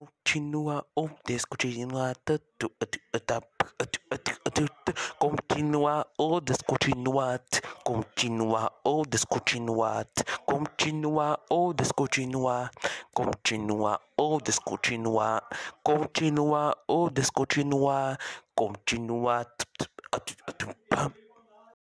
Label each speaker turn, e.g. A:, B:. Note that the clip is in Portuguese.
A: Continua ou descontinuar, continua ou descontinuar, continua ou descontinuar, continua ou descontinuar, continua ou descontinuar, continua ou descontinuar, continua